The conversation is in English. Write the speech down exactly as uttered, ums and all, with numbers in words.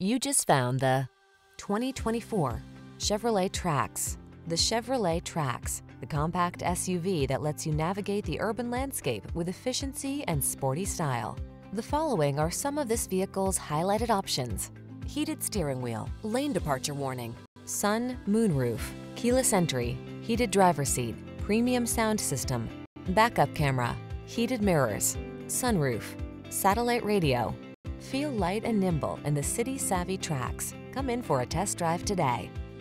You just found the twenty twenty-four Chevrolet Trax. The Chevrolet Trax, the compact S U V that lets you navigate the urban landscape with efficiency and sporty style. The following are some of this vehicle's highlighted options: heated steering wheel, lane departure warning, sun, moonroof, keyless entry, heated driver's seat, premium sound system, backup camera, heated mirrors, sunroof, satellite radio. Feel light and nimble in the city-savvy Trax. Come in for a test drive today.